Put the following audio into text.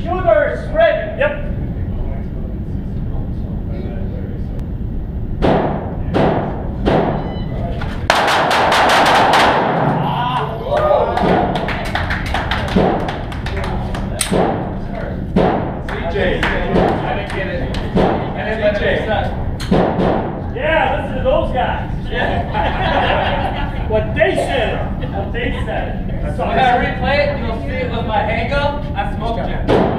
Shooters ready. Yep. CJ. I didn't get it. CJ. Yeah, listen to those guys. What they said. What they said. When I replay it, you'll see it with my hang up. I smoked you.